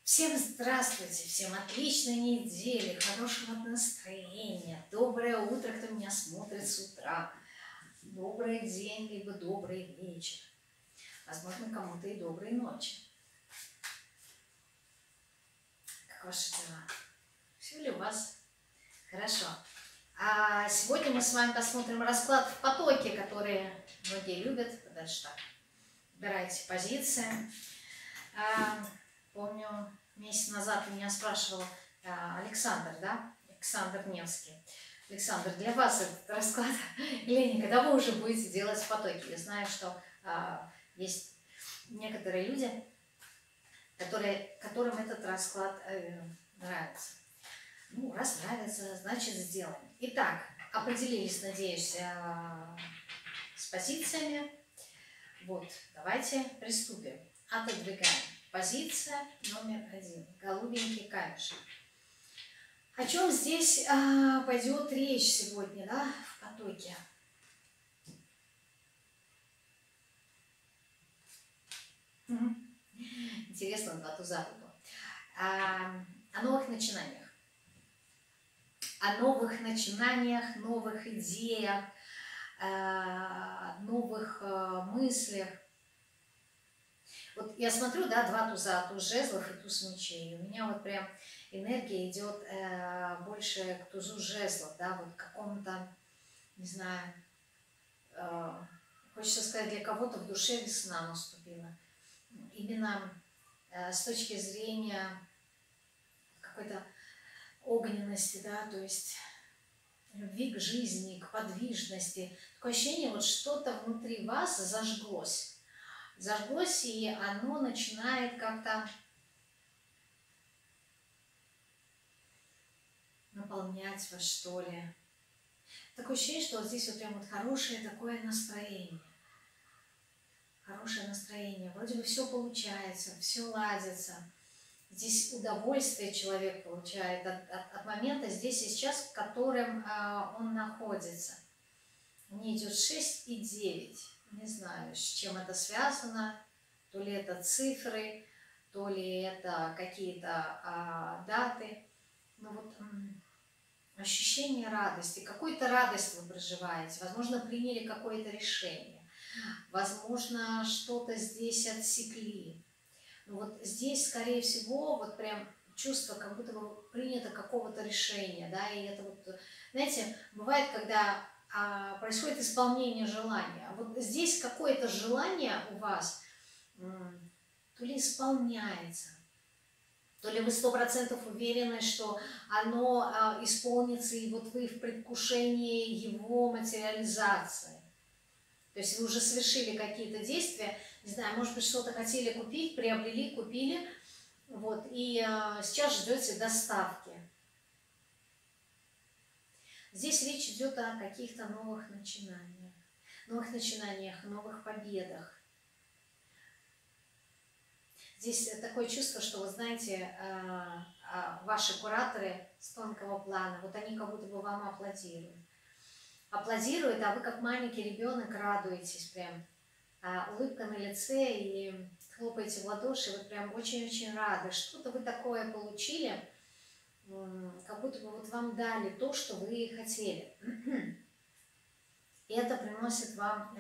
Всем здравствуйте, всем отличной недели, хорошего настроения, доброе утро, кто меня смотрит с утра, добрый день, либо добрый вечер, возможно, кому-то и доброй ночи. Как ваши дела? Все ли у вас хорошо? А сегодня мы с вами посмотрим расклад в потоке, который многие любят, подальше так, выбирайте позиции. Помню, месяц назад у меня спрашивал Александр, да? Александр Невский. Александр, для вас этот расклад или не, когда вы уже будете делать в потоке? Я знаю, что есть некоторые люди, которым этот расклад нравится. Ну, раз нравится, значит сделаем. Итак, определились, надеюсь, с позициями. Вот, давайте приступим. Отодвигаем. Позиция номер 1. Голубенький камешек. О чем здесь пойдет речь сегодня, да, в потоке? Интересно, два туза было. О новых начинаниях. О новых начинаниях, новых идеях, новых мыслях. Вот я смотрю, да, два туза, туз жезлов и туз мечей. У меня вот прям энергия идет больше к тузу жезлов, да, вот к какому-то, не знаю, хочется сказать, для кого-то в душе весна наступила. Именно с точки зрения какой-то огненности, да, то есть любви к жизни, к подвижности. Такое ощущение, вот что-то внутри вас зажглось. Зажглось, и оно начинает как-то наполнять вас, что ли. Такое ощущение, что вот здесь вот прям вот хорошее такое настроение. Хорошее настроение. Вроде бы все получается, все ладится. Здесь удовольствие человек получает от момента здесь и сейчас, в котором он находится. Мне идет 6 и 9. Не знаю, с чем это связано. То ли это цифры, то ли это какие-то даты. Но вот ощущение радости. Какую-то радость вы проживаете. Возможно, приняли какое-то решение. Возможно, что-то здесь отсекли. Но вот здесь, скорее всего, вот прям чувство, как будто бы принято какого-то решения. Да? И это вот, знаете, бывает, когда происходит исполнение желания. Вот здесь какое-то желание у вас то ли исполняется, то ли вы 100% уверены, что оно исполнится, и вот вы в предвкушении его материализации. То есть вы уже совершили какие-то действия, не знаю, может быть, что-то хотели купить, приобрели, купили, вот, и сейчас ждете доставки. Здесь речь идет о каких-то новых начинаниях, новых победах. Здесь такое чувство, что, вы знаете, ваши кураторы с тонкого плана, вот они как будто бы вам аплодируют. Аплодируют, а вы как маленький ребенок радуетесь прям. Улыбка на лице и хлопаете в ладоши, вы прям очень-очень рады. Что-то вы такое получили, как будто бы вот вам дали то, что вы хотели. И это приносит вам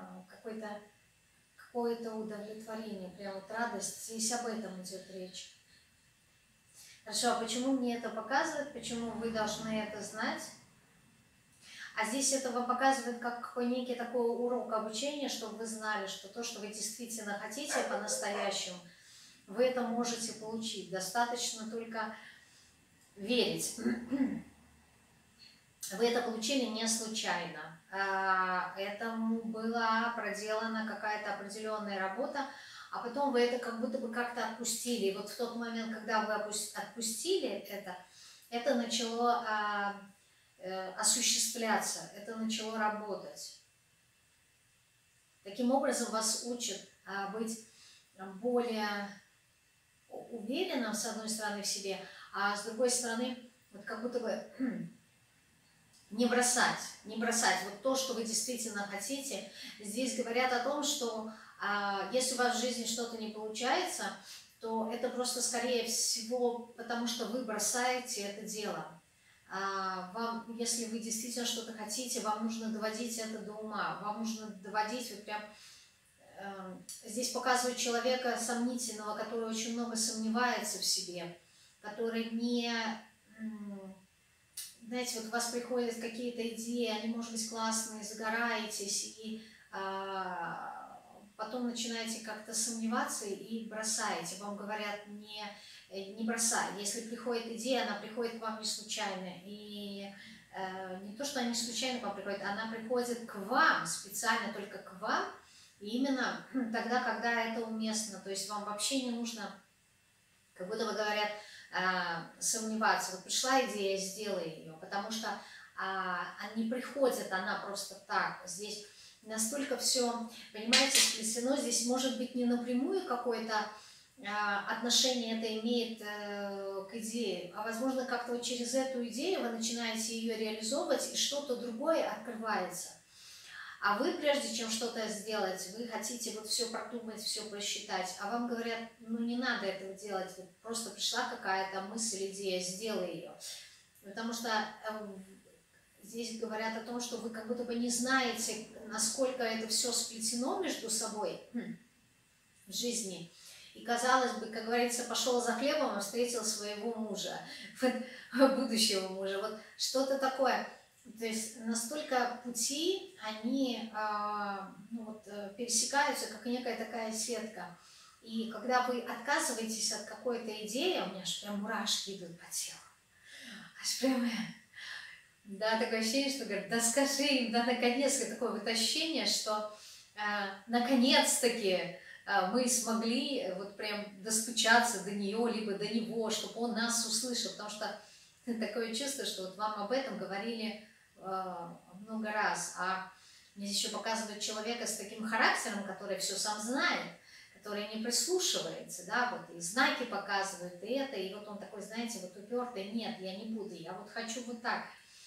какое-то удовлетворение, прям вот радость. Здесь об этом идет речь. Хорошо, а почему мне это показывает? Почему вы должны это знать? А здесь это вам показывает как некий такой урок обучения, чтобы вы знали, что то, что вы действительно хотите по-настоящему, вы это можете получить. Достаточно только верить. Вы это получили не случайно. Этому была проделана какая-то определенная работа, а потом вы это как будто бы как-то отпустили. И вот в тот момент, когда вы отпустили это начало осуществляться, это начало работать. Таким образом вас учат быть более уверенным, с одной стороны, в себе, а с другой стороны, вот как будто бы не бросать вот то, что вы действительно хотите. Здесь говорят о том, что если у вас в жизни что-то не получается, то это просто скорее всего потому, что вы бросаете это дело. Вам, если вы действительно что-то хотите, вам нужно доводить это до ума, вам нужно доводить вот прям... Здесь показывают человека сомнительного, который очень много сомневается в себе, который не... Знаете, вот у вас приходят какие-то идеи, они, может быть, классные, загораетесь, и потом начинаете как-то сомневаться и бросаете. Вам говорят, не бросай. Если приходит идея, она приходит к вам не случайно. И не то, что она не случайно к вам приходит, она приходит к вам, специально только к вам, и именно тогда, когда это уместно. То есть вам вообще не нужно, как будто бы говорят, сомневаться. Вот пришла идея, сделай ее, потому что не приходит она просто так. Здесь настолько все, понимаете, сплетено, здесь может быть не напрямую какое-то отношение это имеет к идее, а возможно как-то вот через эту идею вы начинаете ее реализовывать, и что-то другое открывается. А вы, прежде чем что-то сделать, вы хотите вот все продумать, все просчитать, а вам говорят, ну не надо этого делать, вот просто пришла какая-то мысль, идея, сделай ее. Потому что здесь говорят о том, что вы как будто бы не знаете, насколько это все сплетено между собой в жизни. И, казалось бы, как говорится, пошел за хлебом и встретил своего мужа, будущего мужа. Вот что-то такое. То есть настолько пути, они пересекаются, как некая такая сетка. И когда вы отказываетесь от какой-то идеи, у меня аж прям мурашки идут по телу. Аж прям, да, такое ощущение, что говорят, да скажи им, да наконец-то, такое вот ощущение, что наконец-таки мы смогли вот прям достучаться до нее, либо до него, чтобы он нас услышал, потому что такое чувство, что вот вам об этом говорили много раз, а мне здесь еще показывают человека с таким характером, который все сам знает, который не прислушивается, да, вот и знаки показывают, и это, и вот он такой, знаете, вот упертый, нет, я не буду, я вот хочу вот так.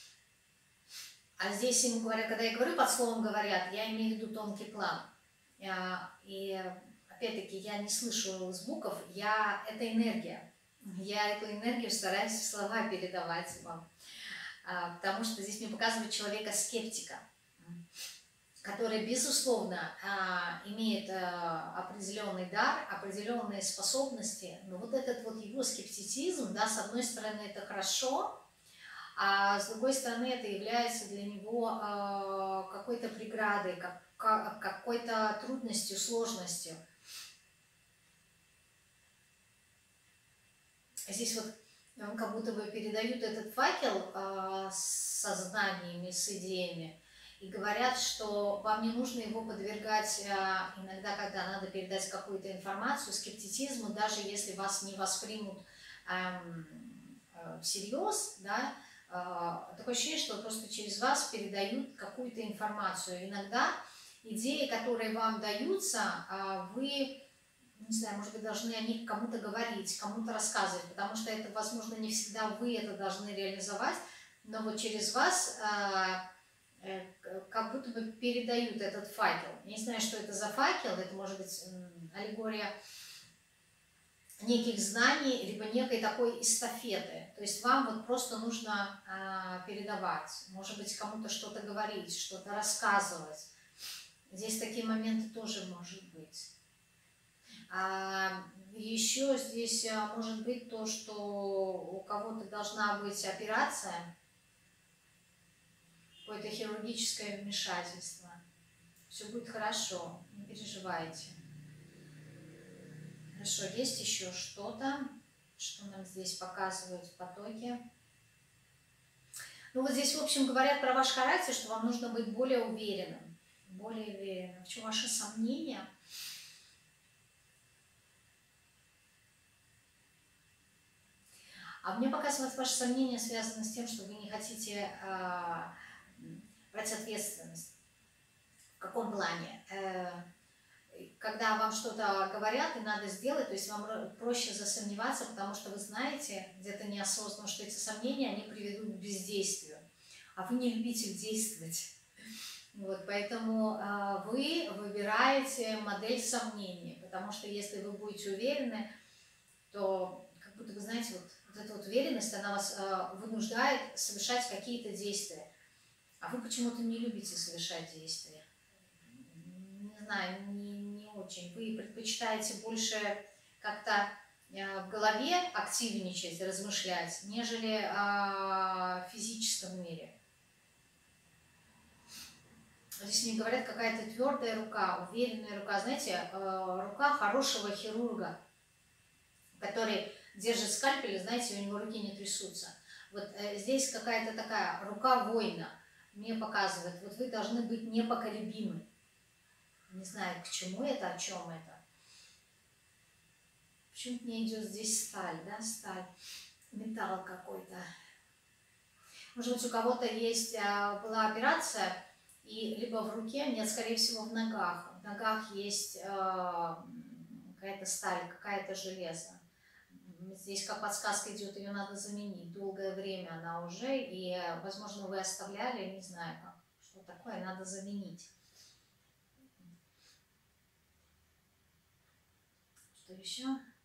А здесь ему говорят, когда я говорю, под словом говорят, я имею в виду тонкий план. И опять-таки я не слышу звуков, это энергия. Я эту энергию стараюсь в слова передавать вам. Потому что здесь мне показывает человека-скептика, который, безусловно, имеет определенный дар, определенные способности, но вот этот вот его скептицизм, да, с одной стороны, это хорошо, а с другой стороны, это является для него какой-то преградой, какой-то трудностью, сложностью. Здесь вот как будто бы передают этот факел с сознаниями, с идеями, и говорят, что вам не нужно его подвергать иногда, когда надо передать какую-то информацию, скептицизму, даже если вас не воспримут всерьез, да, такое ощущение, что просто через вас передают какую-то информацию. Иногда идеи, которые вам даются, вы, не знаю, может быть, должны о них кому-то говорить, кому-то рассказывать, потому что это, возможно, не всегда вы это должны реализовать, но вот через вас как будто бы передают этот факел. Я не знаю, что это за факел, это может быть аллегория неких знаний, либо некой такой эстафеты. То есть вам вот просто нужно передавать, может быть, кому-то что-то говорить, что-то рассказывать. Здесь такие моменты тоже может быть. Еще здесь может быть то, что у кого-то должна быть операция, какое-то хирургическое вмешательство. Все будет хорошо, не переживайте. Хорошо, есть еще что-то, что нам здесь показывают в потоке. Ну вот здесь, в общем, говорят про ваш характер, что вам нужно быть более уверенным. Более уверенным. В чем ваши сомнения? А мне показывают ваши сомнения, связаны с тем, что вы не хотите брать ответственность. В каком плане? Когда вам что-то говорят и надо сделать, то есть вам проще засомневаться, потому что вы знаете, где-то неосознанно, что эти сомнения, они приведут к бездействию. А вы не любите действовать. Вот, поэтому вы выбираете модель сомнений, потому что если вы будете уверены, то как будто, вы знаете, вот эта вот уверенность, она вас вынуждает совершать какие-то действия. А вы почему-то не любите совершать действия. Не знаю, не очень. Вы предпочитаете больше как-то в голове активничать, размышлять, нежели в физическом мире. Здесь мне говорят, какая-то твердая рука, уверенная рука. Знаете, рука хорошего хирурга, который держит скальпель, знаете, у него руки не трясутся. Вот здесь какая-то такая рука воина мне показывает. Вот вы должны быть непоколебимы. Не знаю, к чему это, о чем это. Почему-то мне идет здесь сталь, да, сталь, металл какой-то. Может быть, у кого-то есть, была операция, и либо в руке, нет, скорее всего, в ногах. В ногах есть какая-то сталь, какая-то железо. Здесь как подсказка идет, ее надо заменить. Долгое время она уже, и, возможно, вы оставляли, не знаю, как, что такое, надо заменить. Что еще?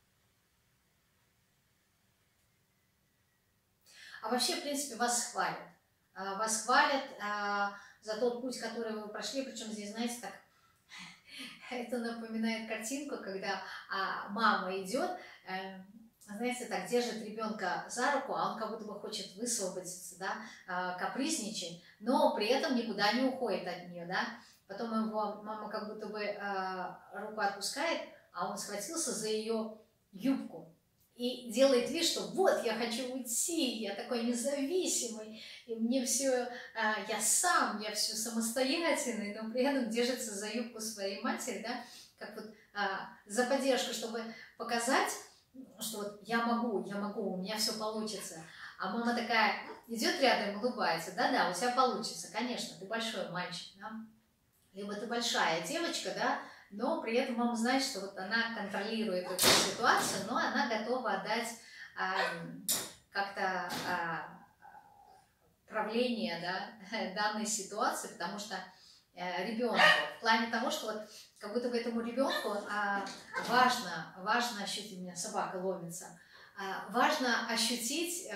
А вообще, в принципе, вас хвалят. Вас хвалят за тот путь, который вы прошли. Причем здесь, знаете, так, это напоминает картинку, когда мама идет, знаете, так держит ребенка за руку, а он как будто бы хочет высвободиться, да, капризничать, но при этом никуда не уходит от нее, да. Потом его мама как будто бы руку отпускает, а он схватился за ее юбку и делает вид, что вот, я хочу уйти, я такой независимый, и мне все, я сам, я все самостоятельный, но при этом держится за юбку своей матери, да, как вот за поддержку, чтобы показать, что вот я могу, у меня все получится. А мама такая идет рядом, улыбается, да-да, у тебя получится, конечно, ты большой мальчик, да? Либо ты большая девочка, да, но при этом мама знает, что вот она контролирует эту ситуацию, но она готова отдать как-то правление, да, данной ситуации, потому что ребенку, в плане того, что вот как будто бы этому ребенку важно ощутить, у меня собака ломится, важно ощутить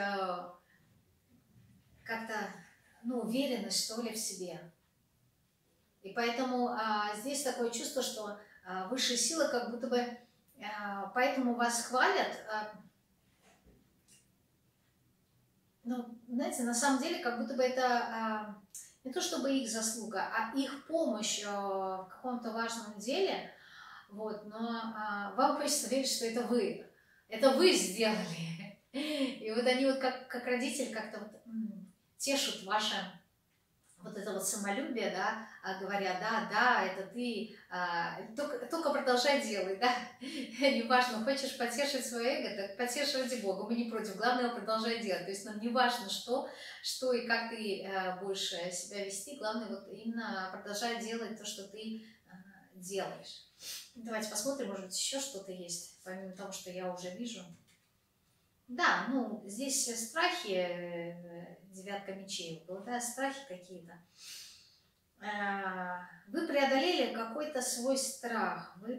как-то, ну, уверенность, что ли, в себе. И поэтому здесь такое чувство, что высшие силы как будто бы поэтому вас хвалят. Ну, знаете, на самом деле, как будто бы это не то чтобы их заслуга, а их помощь в каком-то важном деле. Вот, но вам хочется верить, что это вы. Это вы сделали. И вот они вот как родитель как-то вот тешут ваше вот это вот самолюбие, да, говоря, да, это ты, только продолжай делать, да, неважно, хочешь потешить свое эго, так потешь ради Бога, мы не против, главное, продолжай делать, то есть нам не важно, что и как ты будешь себя вести, главное, вот именно продолжай делать то, что ты делаешь. Давайте посмотрим, может быть, еще что-то есть, помимо того, что я уже вижу. Да, ну, здесь страхи, девятка мечей было, да, страхи какие-то. Вы преодолели какой-то свой страх, Вот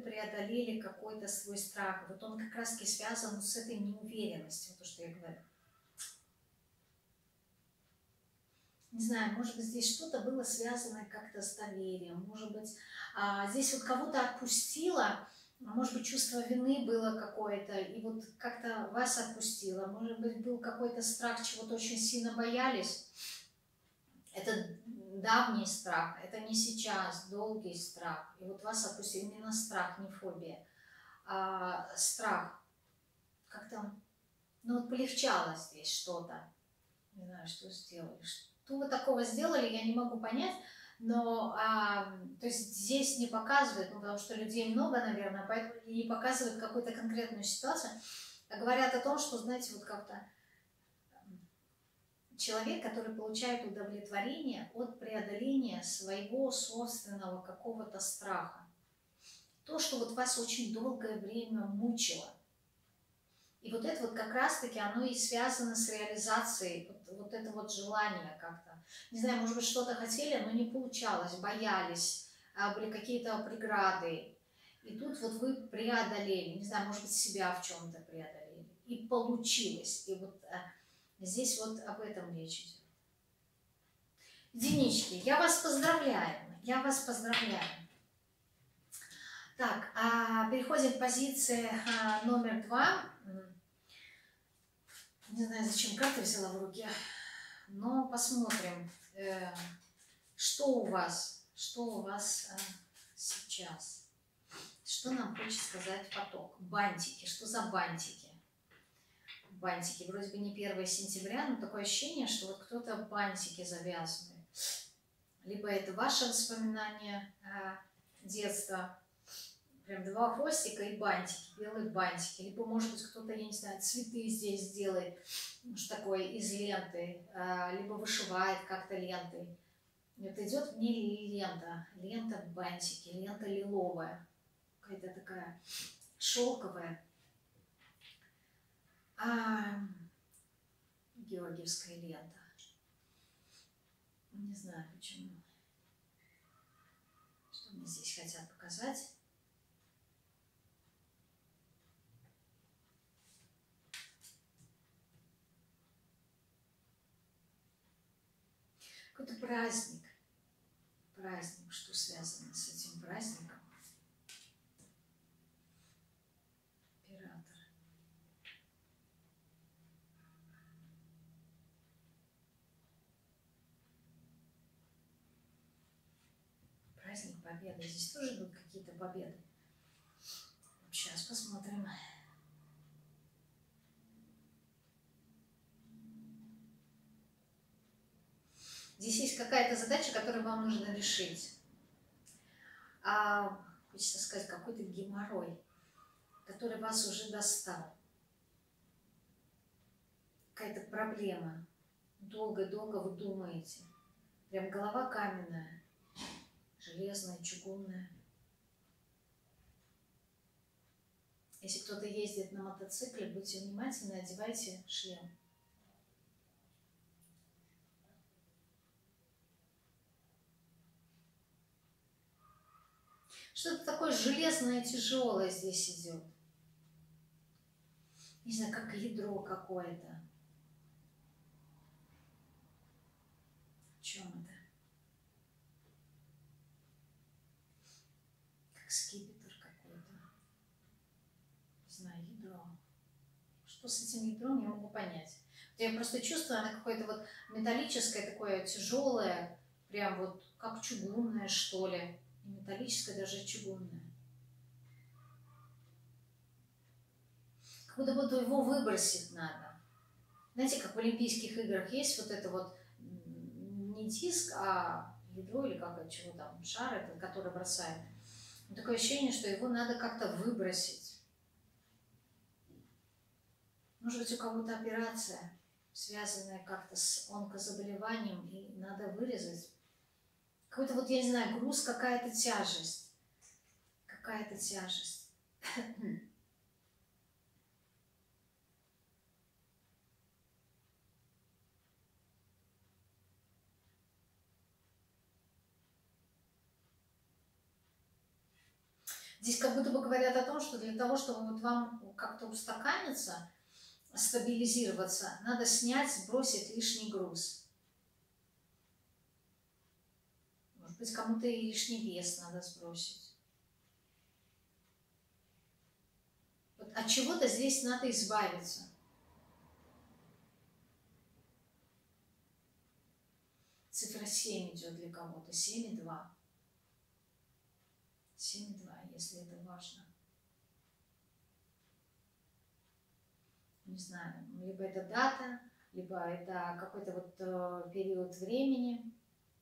он как раз-таки связан с этой неуверенностью, то, что я говорю. Не знаю, может быть, здесь что-то было связано как-то с доверием, может быть, здесь вот кого-то отпустило, может быть, чувство вины было какое-то, и вот как-то вас отпустило. Может быть, был какой-то страх, чего-то очень сильно боялись. Это давний страх, это не сейчас, долгий страх. И вот вас отпустили именно страх, не фобия. Страх. Как-то, ну вот полегчало здесь что-то. Не знаю, что сделали. Что вы такого сделали, я не могу понять. Но, то есть здесь не показывают, ну, потому что людей много, наверное, поэтому не показывают какую-то конкретную ситуацию, а говорят о том, что, знаете, вот как-то человек, который получает удовлетворение от преодоления своего собственного какого-то страха. То, что вот вас очень долгое время мучило. И вот это вот как раз-таки оно и связано с реализацией, вот это вот желание как-то. Не знаю, может быть, что-то хотели, но не получалось, боялись, были какие-то преграды. И тут вот вы преодолели, не знаю, может быть, себя в чем-то преодолели. получилось. И вот здесь вот об этом речь идет. Единички, я вас поздравляю, я вас поздравляю. Так, переходим к позиции номер 2. Не знаю, зачем карты взяла в руки, но посмотрим, что у вас сейчас. Что нам хочет сказать поток? Бантики, что за бантики? Бантики, вроде бы не 1 сентября, но такое ощущение, что вот кто-то бантики завязывает. Либо это ваше воспоминание детства, прям 2 хвостика и бантики, белые бантики. Либо, может быть, кто-то, я не знаю, цветы здесь сделает, что такое, из ленты, либо вышивает как-то лентой. Вот идет в ней лента бантики, лента лиловая, какая-то такая шелковая, георгиевская лента. Не знаю почему. Что мне здесь хотят показать? Какой-то праздник. Праздник, что связано с этим праздником? Император. Праздник Победы. Здесь тоже будут какие-то победы. Сейчас посмотрим. Здесь есть какая-то задача, которую вам нужно решить. Хочется сказать, какой-то геморрой, который вас уже достал. Какая-то проблема. Долго-долго вы думаете. Прям голова каменная, железная, чугунная. Если кто-то ездит на мотоцикле, будьте внимательны, одевайте шлем. Что-то такое железное, тяжелое здесь идет. Не знаю, как ядро какое-то. В чем это? Как скипетр какой-то. Не знаю, ядро. Что с этим ядром, не могу понять. Я просто чувствую, оно какое-то вот металлическое, такое тяжелое, прям вот как чугунное, что ли. Не металлическое, даже чугунное. Как будто бы его выбросить надо. Знаете, как в Олимпийских играх есть вот это вот не диск, а ядро или как чего там, шар этот, который бросает. Такое ощущение, что его надо как-то выбросить. Может быть, у кого-то операция, связанная как-то с онкозаболеванием, и надо вырезать. Какой-то вот, я не знаю, груз, какая-то тяжесть. Какая-то тяжесть. Здесь как будто бы говорят о том, что для того, чтобы вот вам как-то устаканиться, стабилизироваться, надо снять, сбросить лишний груз. Может быть, кому-то и лишний вес надо сбросить. Вот от чего-то здесь надо избавиться. Цифра 7 идет для кого-то, 7,2. 7,2, если это важно. Не знаю, либо это дата, либо это какой-то вот период времени.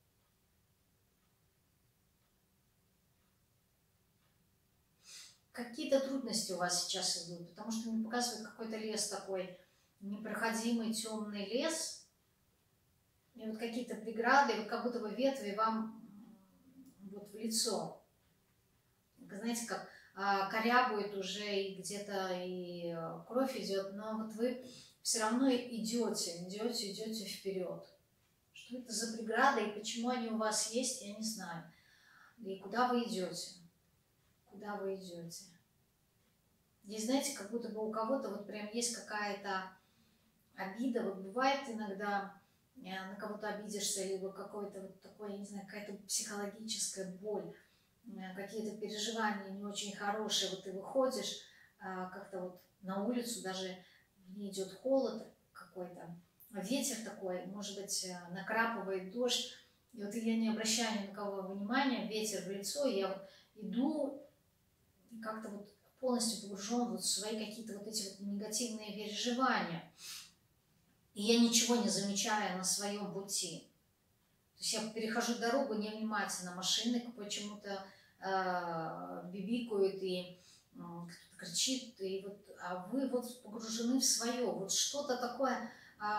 Какие-то трудности у вас сейчас идут, потому что мне показывает какой-то лес такой, непроходимый темный лес, и вот какие-то преграды, вот как будто бы ветви вам вот в лицо. Вы знаете, как корябует уже, и где-то и кровь идет, но вот вы все равно идете вперед. Что это за преграды и почему они у вас есть, я не знаю. И куда вы идете? Куда вы идете? Здесь, знаете, как будто бы у кого-то вот прям есть какая-то обида. Вот бывает иногда на кого-то обидишься, либо какое-то вот такое, я не знаю, какая-то психологическая боль, какие-то переживания не очень хорошие. Вот ты выходишь как-то вот на улицу, даже не идет холод какой-то, ветер такой, может быть, накрапывает дождь. И вот я не обращаю ни на кого внимания, ветер в лицо, и я вот иду и как-то вот полностью погружен вот в свои какие-то вот эти вот негативные переживания. И я ничего не замечаю на своем пути. То есть я перехожу дорогу невнимательно, машины почему-то бибикают и кто-то кричит, и вот, а вы вот погружены в свое, вот что-то такое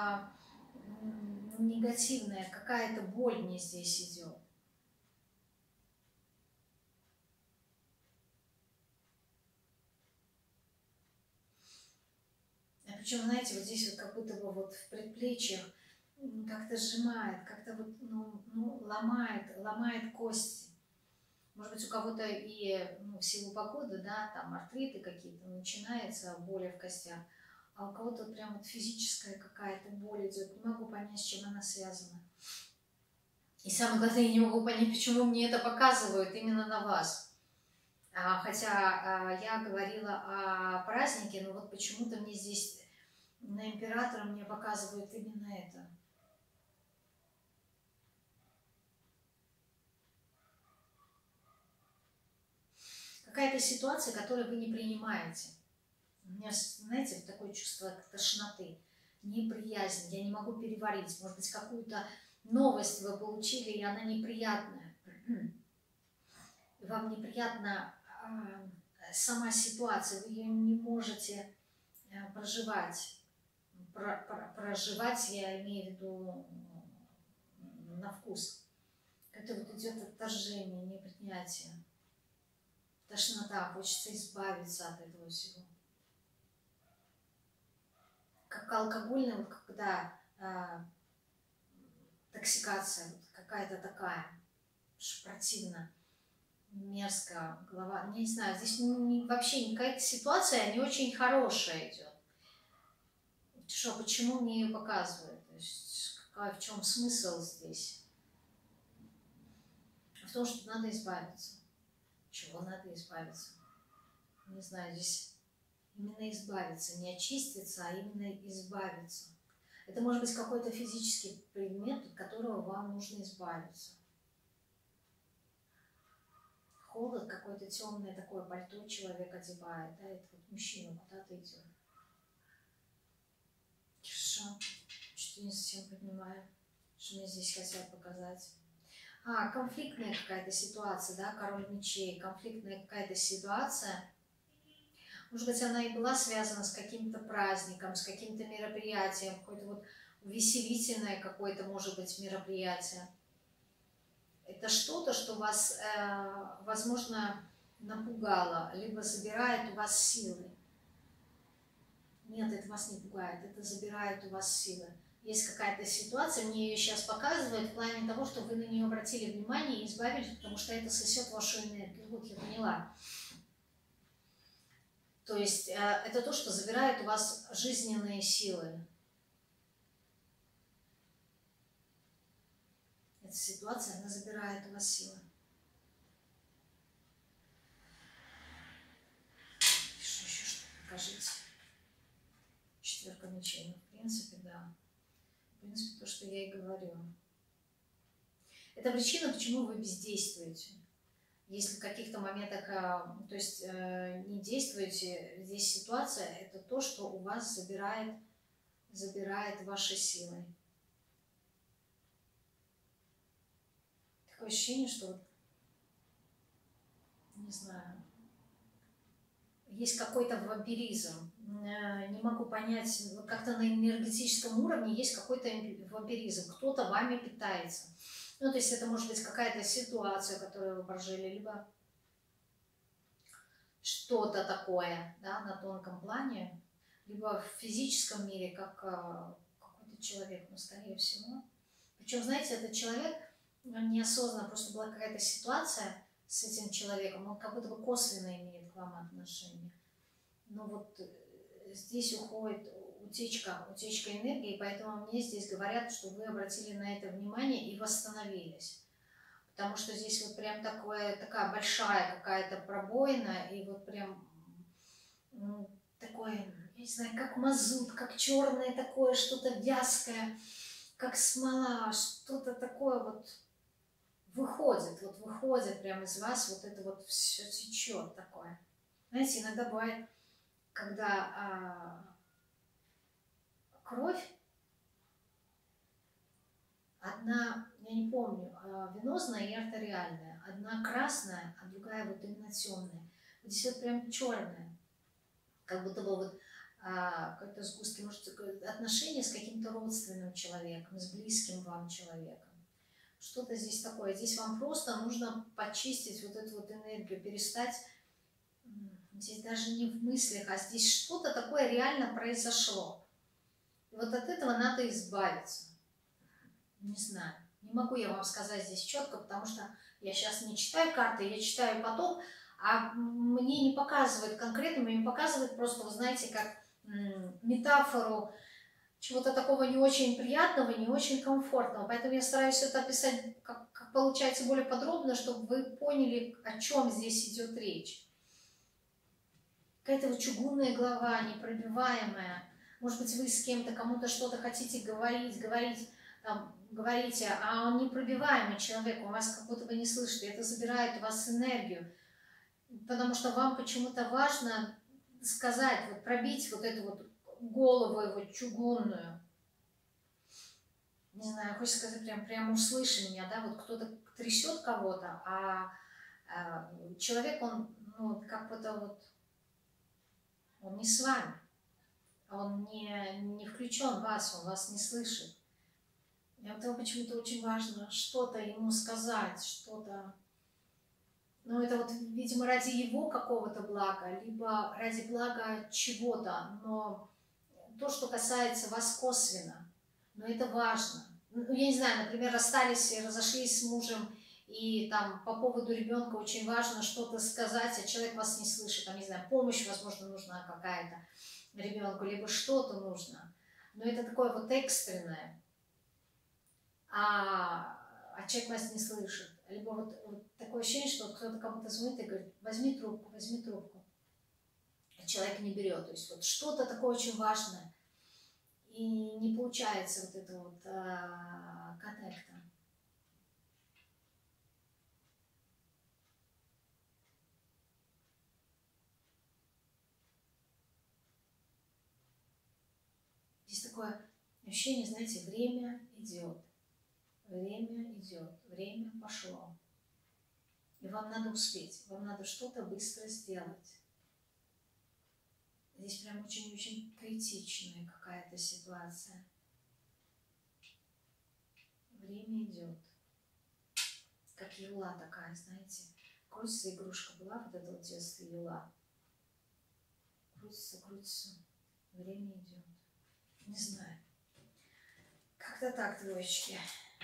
негативное, какая-то боль мне здесь идет. А причем, знаете, вот здесь вот как будто бы вот в предплечьях как-то сжимает, как-то вот, ломает кости. Может быть, у кого-то и в силу погоды, да, там артриты какие-то, начинается боли в костях, а у кого-то прям вот физическая какая-то боль идет. Не могу понять, с чем она связана. И самое главное, я не могу понять, почему мне это показывают именно на вас. Хотя я говорила о празднике, но вот почему-то мне здесь на императора мне показывают именно это. Какая-то ситуация, которую вы не принимаете. У меня, знаете, вот такое чувство тошноты, неприязнь, я не могу переварить. Может быть, какую-то новость вы получили, и она неприятная. И вам неприятна сама ситуация, вы ее не можете проживать. Проживать я имею в виду на вкус. Это вот идет отторжение, непринятие. Тошнота, хочется избавиться от этого всего. Как алкогольная, вот когда токсикация, вот какая-то такая, противно, мерзко, голова, не знаю, здесь вообще какая-то ситуация не очень хорошая идет. Что, почему мне ее показывают? То есть, в чем смысл здесь? В том, что надо избавиться. Чего надо избавиться? Не знаю, здесь именно избавиться, не очиститься, а именно избавиться. Это может быть какой-то физический предмет, от которого вам нужно избавиться. Холод, какое-то темное такое пальто человек одевает, да, это вот мужчина куда-то идет. Хорошо, что-то не совсем понимаю, что мне здесь хотят показать. Конфликтная какая-то ситуация, да, король мечей, конфликтная какая-то ситуация. Может быть, она и была связана с каким-то праздником, с каким-то мероприятием, какое-то вот увеселительное какое-то, может быть, мероприятие. Это что-то, что вас, возможно, напугало, либо забирает у вас силы. Нет, это вас не пугает, это забирает у вас силы. Есть какая-то ситуация, мне ее сейчас показывают в плане того, что вы на нее обратили внимание и избавились, потому что это сосет вашу энергию. Вот я поняла. То есть это то, что забирает у вас жизненные силы. Эта ситуация, она забирает у вас силы. Что еще что покажите? Четверка мечей. Ну, в принципе, да. В принципе, то, что я и говорю. Это причина, почему вы бездействуете. Если в каких-то моментах, то есть не действуете, здесь ситуация, это то, что у вас забирает ваши силы. Такое ощущение, что вот, не знаю, есть какой-то вампиризм. Не могу понять, как-то на энергетическом уровне есть какой-то вампиризм. Кто-то вами питается. Ну, то есть это может быть какая-то ситуация, которую вы прожили, либо что-то такое, да, на тонком плане, либо в физическом мире, как какой-то человек, но скорее всего. Причем, знаете, этот человек неосознанно, просто была какая-то ситуация с этим человеком, он как будто бы косвенно имеет к вам отношение. но вот здесь уходит утечка энергии, поэтому мне здесь говорят, что вы обратили на это внимание и восстановились. Потому что здесь вот прям такая большая какая-то пробоина, и вот прям такое, я не знаю, как мазут, как черное такое, что-то вязкое, как смола, что-то такое вот выходит прямо из вас, вот это вот все течет такое. Знаете, иногда бывает, когда кровь, одна, я не помню, венозная и артериальная, одна красная, а другая вот именно темная. Вот здесь вот прям черная, как будто бы вот какой-то сгустки, может, отношения с каким-то родственным человеком, с близким вам человеком. Что-то здесь такое. Здесь вам просто нужно почистить вот эту вот энергию, перестать, здесь даже не в мыслях, а здесь что-то такое реально произошло. И вот от этого надо избавиться. Не знаю, не могу я вам сказать здесь четко, потому что я сейчас не читаю карты, я читаю поток, а мне не показывает конкретно, мне показывает просто, вы знаете, как метафору чего-то такого не очень приятного, не очень комфортного. Поэтому я стараюсь это описать, как получается, более подробно, чтобы вы поняли, о чем здесь идет речь. Какая-то вот чугунная голова, непробиваемая. Может быть, вы с кем-то, кому-то что-то хотите говорить, там, говорите, а он непробиваемый человек, он вас как будто бы не слышит, и это забирает у вас энергию. Потому что вам почему-то важно сказать, вот пробить вот эту вот голову его чугунную. Не знаю, хочется сказать, прям услыши меня, да, вот кто-то трясет кого-то, а человек, он, ну, как будто вот, он не с вами, он не включен в вас, он вас не слышит. И вот ему почему-то очень важно что-то ему сказать, что-то, ну, это вот, видимо, ради его какого-то блага, либо ради блага чего-то, но то, что касается вас косвенно, но это важно. Ну, я не знаю, например, расстались, разошлись с мужем, и там по поводу ребенка очень важно что-то сказать, а человек вас не слышит, там, не знаю, помощь, возможно, нужна какая-то ребенку, либо что-то нужно. Но это такое вот экстренное, а человек вас не слышит. Либо вот такое ощущение, что вот кто-то кому-то звонит и говорит, возьми трубку, а человек не берет. То есть вот что-то такое очень важное. И не получается вот этого вот коннекта. Здесь такое ощущение, знаете, время идет, время пошло. И вам надо успеть, вам надо что-то быстро сделать. Здесь прям очень-очень критичная какая-то ситуация. Время идет. Как юла такая, знаете. Крутится игрушка была, вот это вот детство юла. Крутится. Время идет. Не знаю. Как-то так, двоечки.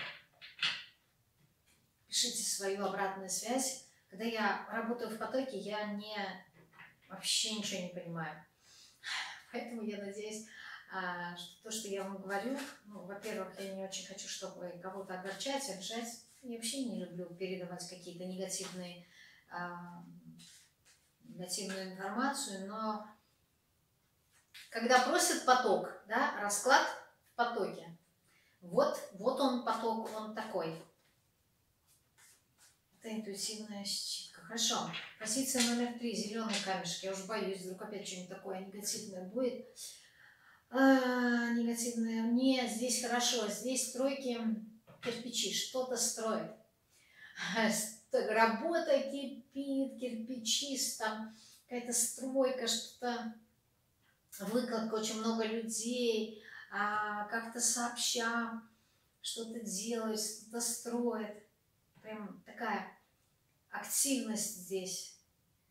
Пишите свою обратную связь. Когда я работаю в потоке, я вообще ничего не понимаю. Поэтому я надеюсь, что то, что я вам говорю, ну, во-первых, я не очень хочу, чтобы кого-то огорчать, обижать. Я вообще не люблю передавать какие-то негативную информацию, но когда просят поток, да, расклад в потоке, вот он поток, он такой. Это интуитивная щитка. Хорошо. Позиция номер 3. Зеленый камешек. Я уже боюсь, вдруг опять что-нибудь такое негативное будет. Негативное. Нет, здесь хорошо. Здесь стройки, кирпичи. Что-то строят. Работа кипит, кирпичи, там какая-то стройка, что-то, выкладка, очень много людей, как-то сообща что-то делают, что-то строят. Прям такая активность здесь.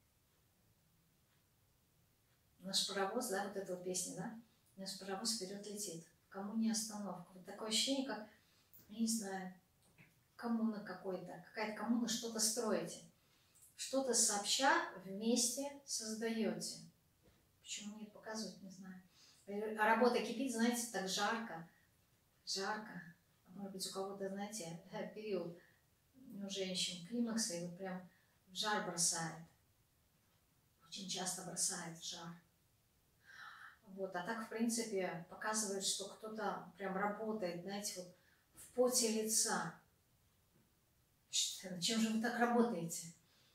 Наш паровоз, да, вот эта вот песня, да? Наш паровоз вперед летит. Кому не остановка. Вот такое ощущение, как, я не знаю, коммуна какой-то, какая-то коммуна, что-то строите. Что-то сообща вместе создаете. Почему нет, показывают, не знаю. А работа кипит, знаете, так жарко. Жарко. Может быть, у кого-то, знаете, период у женщин климакса, и вот прям в жар бросает. Очень часто бросает в жар. Вот. А так, в принципе, показывает, что кто-то прям работает, знаете, вот в поте лица. Зачем же вы так работаете?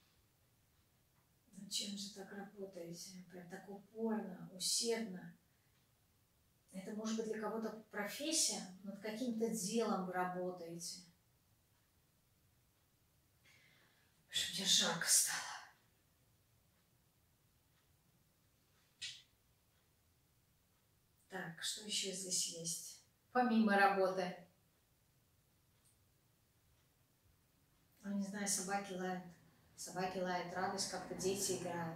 Зачем же так работаете? Прям так упорно, усердно. Это может быть для кого-то профессия, над каким-то делом вы работаете. Мне жарко стало. Так, что еще здесь есть? Помимо работы. Ну, не знаю, собаки лают. Собаки лают, радость, как-то дети играют.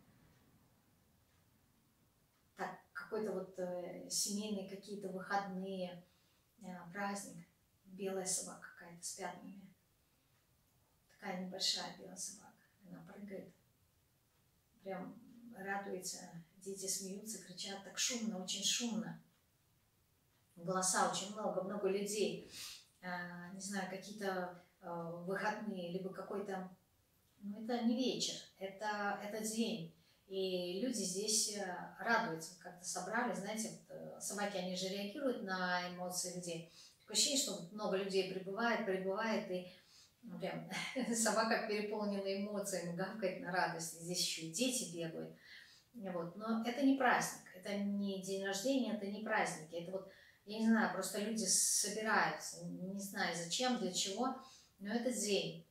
Так, какой-то вот семейные какие-то выходные, праздник. Белая собака какая-то с пятнами. Такая небольшая белая собака. Она прыгает. Прям радуется. Дети смеются, кричат. Так шумно, очень шумно. Голоса очень много, много людей. Не знаю, какие-то выходные, либо какой-то... Ну, это не вечер, это день. И люди здесь радуются, как-то собрали, знаете, вот, собаки, они же реагируют на эмоции людей. Такое ощущение, что много людей прибывает, и ну, прям собака переполнена эмоциями, гавкает на радость. Здесь еще и дети бегают. Вот. Но это не праздник, это не день рождения, это не праздники. Это вот, я не знаю, просто люди собираются, не знаю зачем, для чего, но это день.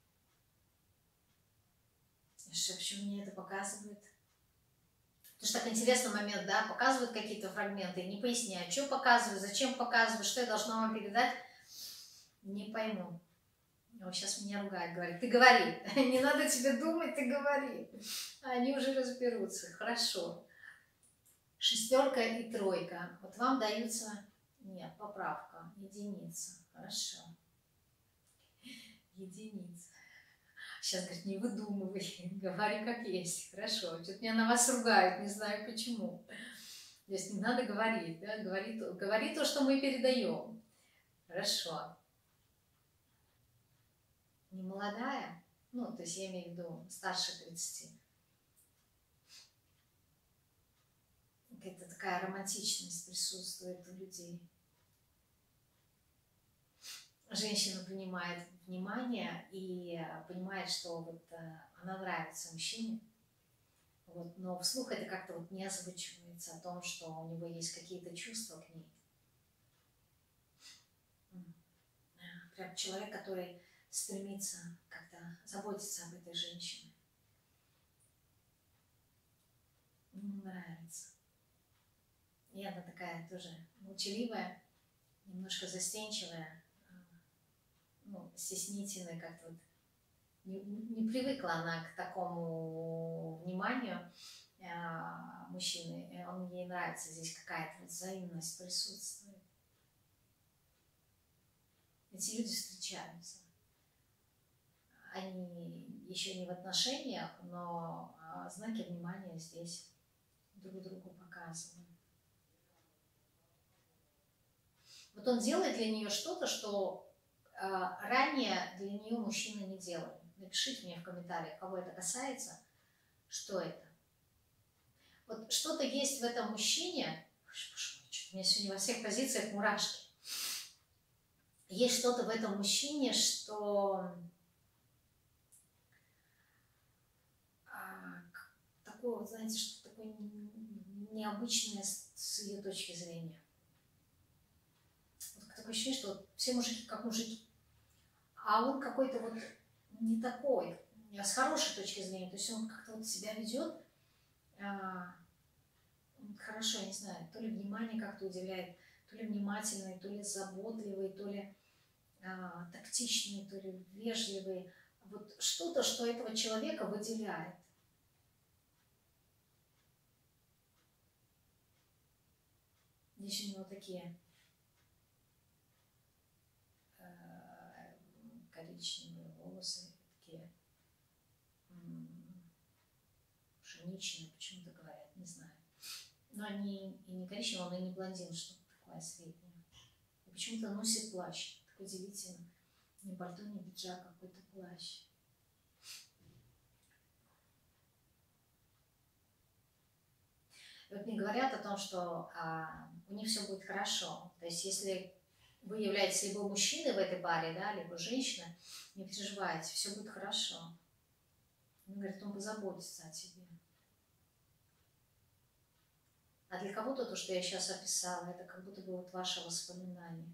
Почему мне это показывает? Потому что так интересный момент, да, показывают какие-то фрагменты, не поясняют, что показывают, зачем показывают, что я должна вам передать, не пойму. О, сейчас меня ругает, говорит, ты говори, не надо тебе думать, ты говори. Они уже разберутся, хорошо. Шестерка и тройка, вот вам даются, нет, поправка, единица, хорошо. Единица. Сейчас, говорит, не выдумывай, говори как есть. Хорошо, что-то меня на вас ругают, не знаю почему. То есть не надо говорить, да? Говори то, что мы передаем. Хорошо. Не молодая, ну, то есть я имею в виду старше 30. Какая-то такая романтичность присутствует у людей. Женщина принимает внимание и понимает, что вот она нравится мужчине, вот, но вслух это как-то вот не озвучивается о том, что у него есть какие-то чувства к ней. Прям человек, который стремится как-то заботиться об этой женщине. Ему нравится. И она такая тоже молчаливая, немножко застенчивая, ну, стеснительная, как-то вот не привыкла она к такому вниманию мужчины. Он ей нравится, здесь какая-то вот взаимность присутствует. Эти люди встречаются. Они еще не в отношениях, но знаки внимания здесь друг другу показывают. Вот он делает для нее что-то, что ранее для нее мужчины не делали. Напишите мне в комментариях, кого это касается, что это. Вот что-то есть в этом мужчине, у меня сегодня во всех позициях мурашки. Есть что-то в этом мужчине, что такое, вот, знаете, что такое необычное с ее точки зрения. Вот такое ощущение, что вот все мужики как мужики, а он какой-то вот не такой, с хорошей точки зрения. То есть он как-то вот себя ведет хорошо, я не знаю, то ли внимание как-то уделяет, то ли внимательный, то ли заботливый, то ли тактичный, то ли вежливый. Вот что-то, что этого человека выделяет. Здесь у него такие коричневые волосы, такие пшеничные, почему-то говорят, не знаю. Но не, и не коричневый, но и не блондин, что-то такое среднее. И почему-то носит плащ. Так удивительно. Не пальто, не пиджак, а какой-то плащ. И вот мне говорят о том, что у них все будет хорошо. То есть если вы являетесь либо мужчиной в этой паре, да, либо женщиной, не переживайте, все будет хорошо. Он говорит, он позаботится о тебе. А для кого-то то, что я сейчас описала, это как будто бы вот ваше воспоминание.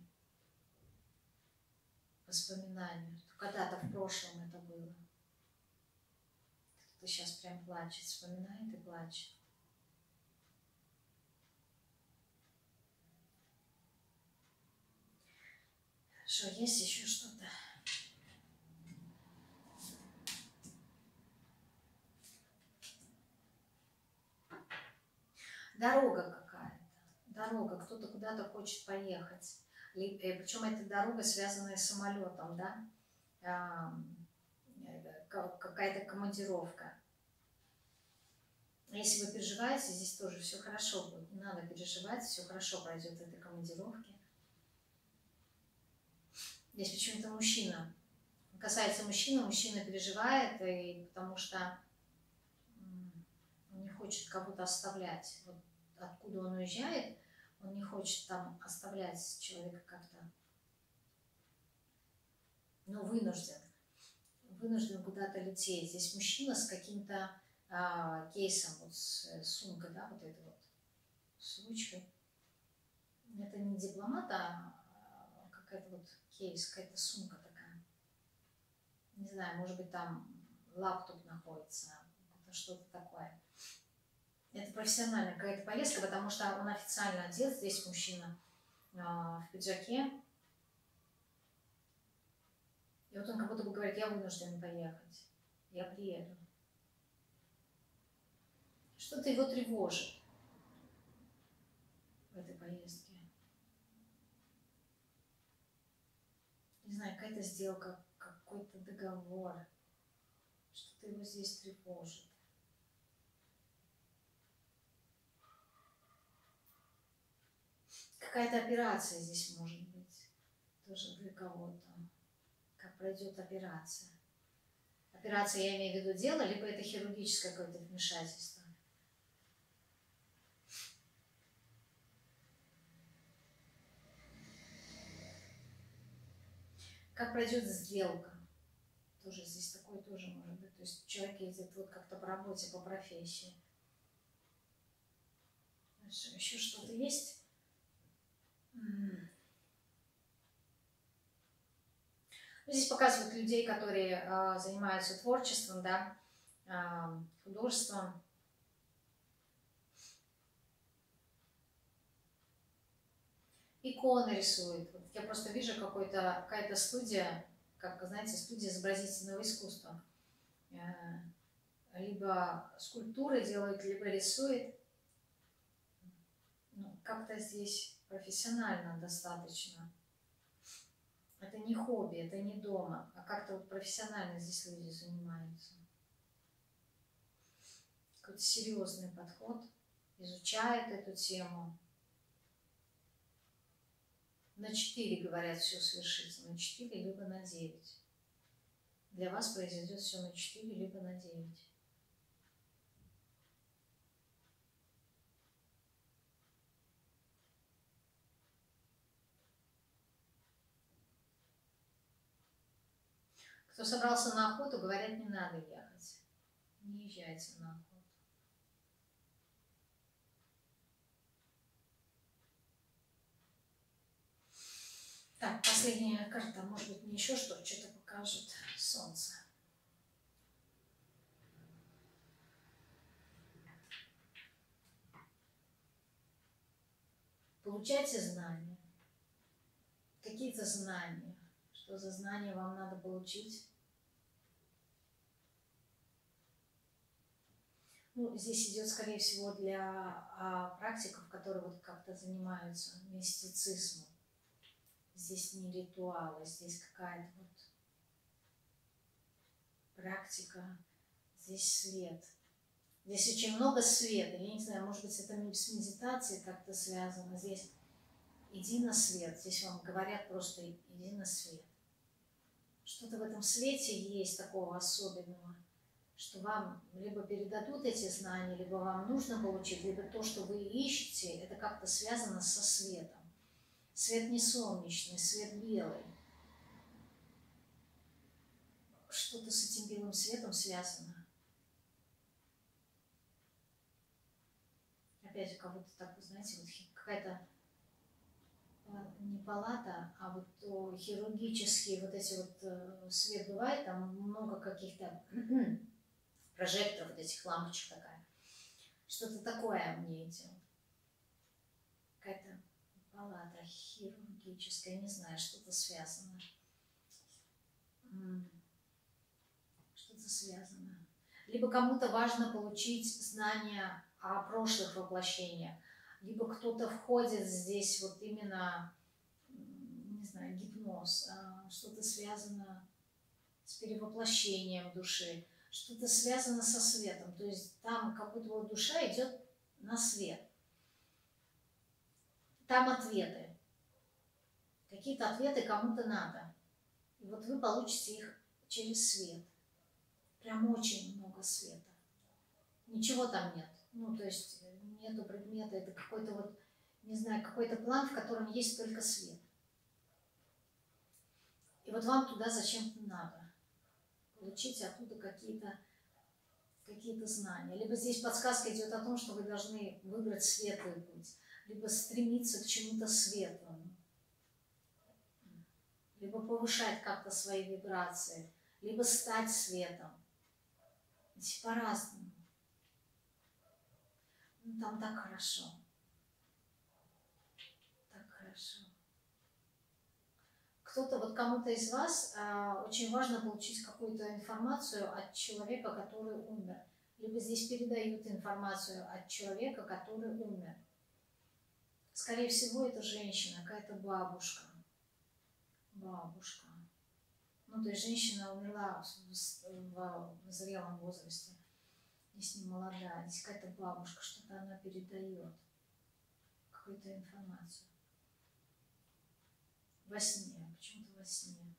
Воспоминание. Когда-то в прошлом это было. Кто-то сейчас прям плачет, вспоминает и плачет. Хорошо, есть еще что-то? Дорога какая-то. Дорога. Кто-то куда-то хочет поехать. Причем эта дорога, связанная с самолетом, да? Какая-то командировка. Если вы переживаете, здесь тоже все хорошо будет. Не надо переживать, все хорошо пройдет в этой командировке. Здесь почему-то мужчина. Касается мужчины, мужчина переживает, и потому что он не хочет кого-то оставлять. Вот откуда он уезжает, он не хочет там оставлять человека как-то. Но вынужден куда-то лететь. Здесь мужчина с каким-то кейсом, вот с сумкой, да, вот этой вот, с ручкой. Это не дипломат, а какая-то вот кейс, какая-то сумка такая. Не знаю, может быть, там лаптоп находится, это что-то такое. Это профессиональная какая-то поездка, потому что он официально одет, здесь мужчина в пиджаке. И вот он как будто бы говорит, я вынужден поехать, я приеду. Что-то его тревожит в этой поездке. Не знаю, какая-то сделка, какой-то договор. Что-то его здесь тревожит. Какая-то операция здесь может быть. Тоже для кого-то. Как пройдет операция. Операция, я имею в виду дело, либо это хирургическое какое-то вмешательство. Как пройдет сделка. Тоже здесь такое тоже может быть. То есть человек ездит вот как-то по работе, по профессии. Еще что-то есть? Здесь показывают людей, которые занимаются творчеством, да, художеством. Иконы рисуют. Вот я просто вижу какая-то студия, как, знаете, студия изобразительного искусства. Либо скульптуры делают, либо рисует. Ну, как-то здесь профессионально достаточно. Это не хобби, это не дома, а как-то вот профессионально здесь люди занимаются. Какой-то серьезный подход, изучают эту тему. На 4, говорят, все свершится. На 4, либо на 9. Для вас произойдет все на 4, либо на 9. Кто собрался на охоту, говорят, не надо ехать. Не езжайте на охоту. Так, последняя карта. Может быть, мне еще что-то покажет солнце. Получайте знания. Какие-то знания. Что за знания вам надо получить? Ну, здесь идет, скорее всего, для практиков, которые вот как-то занимаются мистицизмом. Здесь не ритуалы, здесь какая-то вот практика, здесь свет. Здесь очень много света. Я не знаю, может быть, это с медитацией как-то связано. Здесь иди на свет. Здесь вам говорят просто иди на свет. Что-то в этом свете есть такого особенного, что вам либо передадут эти знания, либо вам нужно получить, либо то, что вы ищете, это как-то связано со светом. Свет не солнечный, свет белый. Что-то с этим белым светом связано. Опять у кого-то так, вы знаете, вот какая-то не палата, а вот хирургические вот эти вот свет бывает, там много каких-то прожекторов, вот этих лампочек такая. Что-то такое мне идет. Какая-то палата хирургическая, не знаю, что-то связано. Что-то связано. Либо кому-то важно получить знания о прошлых воплощениях, либо кто-то входит здесь вот именно, не знаю, гипноз, что-то связано с перевоплощением души, что-то связано со светом. То есть там как будто вот душа идет на свет. Там ответы. Какие-то ответы кому-то надо. И вот вы получите их через свет. Прям очень много света. Ничего там нет. Ну, то есть нету предмета. Это какой-то вот, не знаю, какой-то план, в котором есть только свет. И вот вам туда зачем-то надо. Получить оттуда какие-то знания. Либо здесь подсказка идет о том, что вы должны выбрать светлый путь, либо стремиться к чему-то светлому, либо повышать как-то свои вибрации, либо стать светом. Здесь по-разному. Ну, там так хорошо. Так хорошо. Кто-то, вот кому-то из вас очень важно получить какую-то информацию от человека, который умер. Либо здесь передают информацию от человека, который умер. Скорее всего, это женщина, какая-то бабушка. Бабушка. Ну, то есть женщина умерла в зрелом возрасте. Здесь не молодая, здесь какая-то бабушка, что-то она передает. Какую-то информацию. Во сне, почему-то во сне.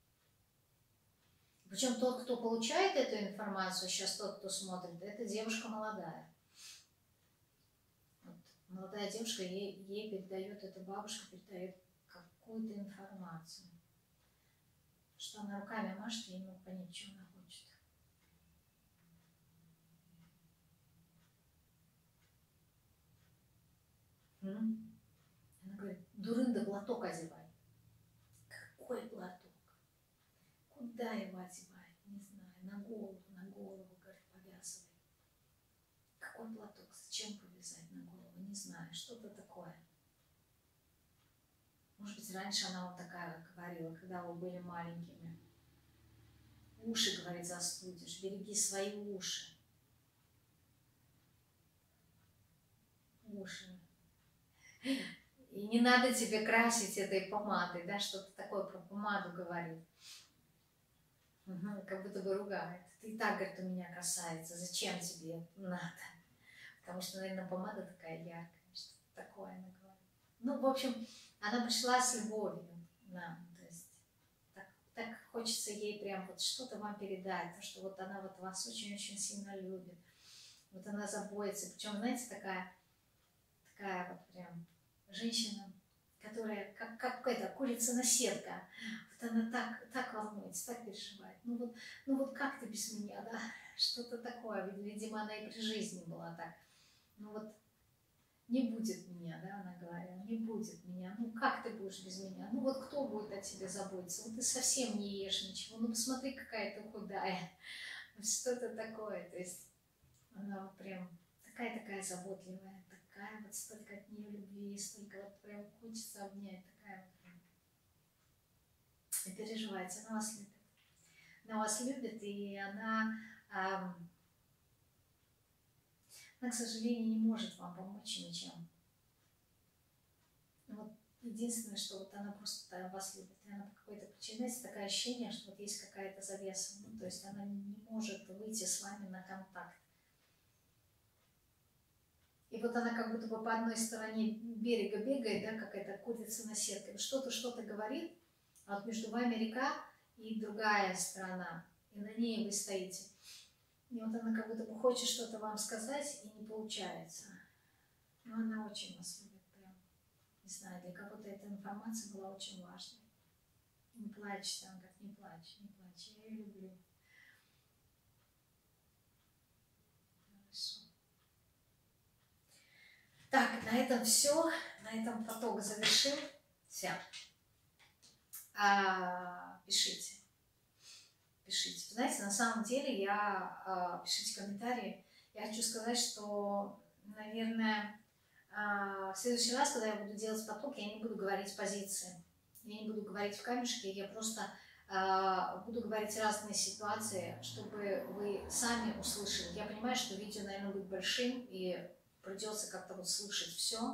Причем тот, кто получает эту информацию, сейчас тот, кто смотрит, это девушка молодая. Вот, молодая девушка, ей передает, эта бабушка передает какую-то информацию. Что она руками машет, я не могу понять, что она хочет. Она говорит, дурында, платок одевай. Какой платок? Куда его одевать? Не знаю, на голову, говорит, повязывай. Какой платок? Зачем повязать на голову? Не знаю, что-то такое. Может быть, раньше она вот такая говорила, когда вы были маленькими. Уши, говорит, застудишь, береги свои уши. Уши. И не надо тебе красить этой помадой, да, что-то такое про помаду говорит. Как будто бы ругает. Ты и так, говорит, у меня касается, зачем тебе это надо? Потому что, наверное, помада такая яркая, что-то такое она говорит. Ну, в общем, она пришла с любовью нам, то есть так хочется ей прям вот что-то вам передать, то, что вот она вот вас очень-очень сильно любит, вот она заботится, причем, знаете, такая вот прям женщина, которая как эта курица-наседка, вот она так волнуется, так переживает. Ну вот как ты без меня, да? Что-то такое, видимо, она и при жизни была так. Ну вот не будет меня, да, она говорила, не будет меня. Ну как ты будешь без меня? Ну вот кто будет о тебе заботиться? Вот ты совсем не ешь ничего. Ну посмотри, какая ты худая. Что-то такое. То есть она вот прям такая заботливая, такая вот столько от нее любви, столько вот прям хочется обнять, такая вот прям. И переживайте, она вас любит. Она вас любит, и она, к сожалению, не может вам помочь ничем. Вот единственное, что вот она просто вас любит. И она по какой-то причине, знаете, такое ощущение, что вот есть какая-то завеса. Ну, то есть она не может выйти с вами на контакт. И вот она как будто бы по одной стороне берега бегает, да, какая-то курица на сетке, что-то говорит, а вот между вами река и другая сторона, и на ней вы стоите. И вот она как будто бы хочет что-то вам сказать, и не получается. Но она очень вас любит, прям. Не знаю, для кого-то эта информация была очень важной. Не плачьте, она говорит, не плачь, не плачь, я ее люблю. Хорошо. Так, на этом все, на этом поток завершим. Все. Пишите. Пишите. Знаете, на самом деле пишите комментарии. Я хочу сказать, что, наверное, в следующий раз, когда я буду делать поток, я не буду говорить позиции. Я не буду говорить в камешке, я просто буду говорить разные ситуации, чтобы вы сами услышали. Я понимаю, что видео, наверное, будет большим, и придется как-то вот слышать все,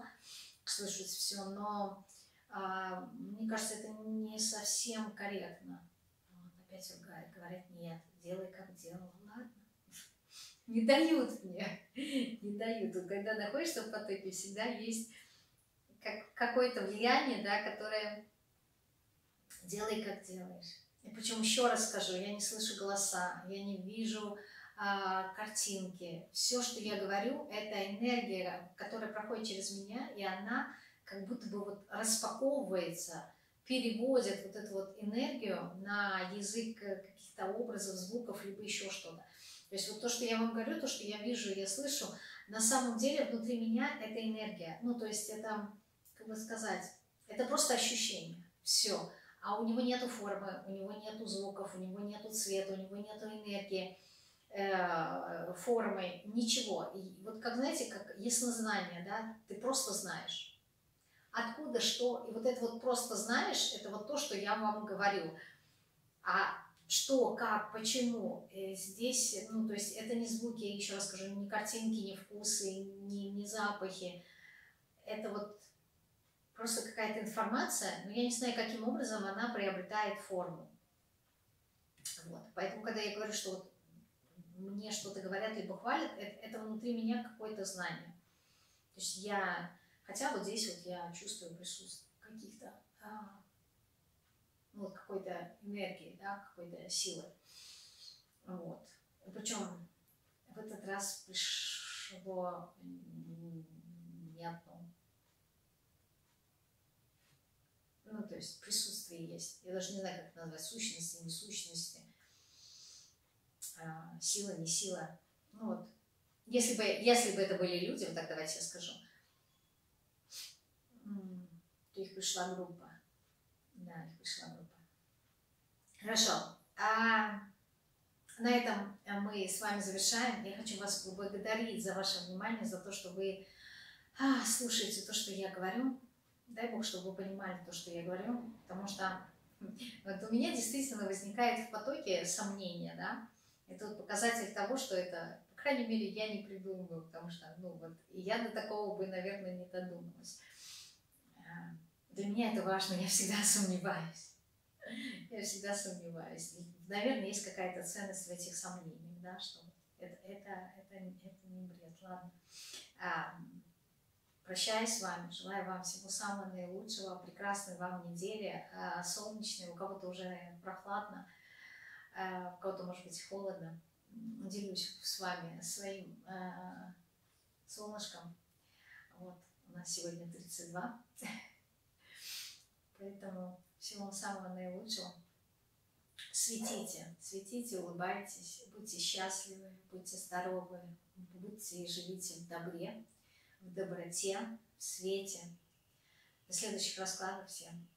но мне кажется, это не совсем корректно. Вот, опять говорят, нет, делай как делал, ладно. Не дают мне, не дают. Вот когда находишься в потоке, всегда есть какое-то влияние, да, которое делай как делаешь. И причем еще раз скажу, я не слышу голоса, я не вижу картинки. Все, что я говорю, это энергия, которая проходит через меня, и она как будто бы вот распаковывается, переводит вот эту вот энергию на язык каких-то образов, звуков, либо еще что-то. То есть вот то, что я вам говорю, то, что я вижу, я слышу, на самом деле внутри меня это энергия. Ну, то есть это, как бы сказать, это просто ощущение. Все. А у него нету формы, у него нету звуков, у него нету цвета, у него нету энергии, формы, ничего. И вот как, знаете, как яснознание, да, ты просто знаешь. Откуда, что, и вот это вот просто знаешь, это вот то, что я вам говорю. А что, как, почему, здесь, ну, то есть это не звуки, еще раз скажу, не картинки, не вкусы, не запахи. Это вот просто какая-то информация, но я не знаю, каким образом она приобретает форму. Вот. Поэтому, когда я говорю, что вот мне что-то говорят, либо хвалят, это внутри меня какое-то знание. То есть я, хотя вот здесь вот я чувствую присутствие каких-то, ну, вот какой-то энергии, да, какой-то силы. Вот. Причем в этот раз пришло не одно. Ну, то есть присутствие есть. Я даже не знаю, как это назвать, сущности, не сущности, сила, не сила. Ну вот, если бы это были люди, вот так давайте я скажу, то их пришла группа. Да, их пришла группа. Хорошо. На этом мы с вами завершаем. Я хочу вас поблагодарить за ваше внимание, за то, что вы слушаете то, что я говорю. Дай Бог, чтобы вы понимали то, что я говорю, потому что вот у меня действительно возникает в потоке сомнения, да. Это вот показатель того, что это, по крайней мере, я не придумываю, потому что, ну вот, и я до такого бы, наверное, не додумалась. Для меня это важно, я всегда сомневаюсь. Я всегда сомневаюсь. Наверное, есть какая-то ценность в этих сомнениях, да, что это не бред, ладно. Прощаюсь с вами, желаю вам всего самого наилучшего, прекрасной вам недели, солнечной, у кого-то уже, наверное, прохладно, у кого-то, может быть, холодно. Делюсь с вами своим солнышком. Вот, у нас сегодня 32, поэтому всего самого наилучшего. Светите, светите, улыбайтесь, будьте счастливы, будьте здоровы, будьте и живите в добре, в доброте, в свете. До следующих раскладов всем.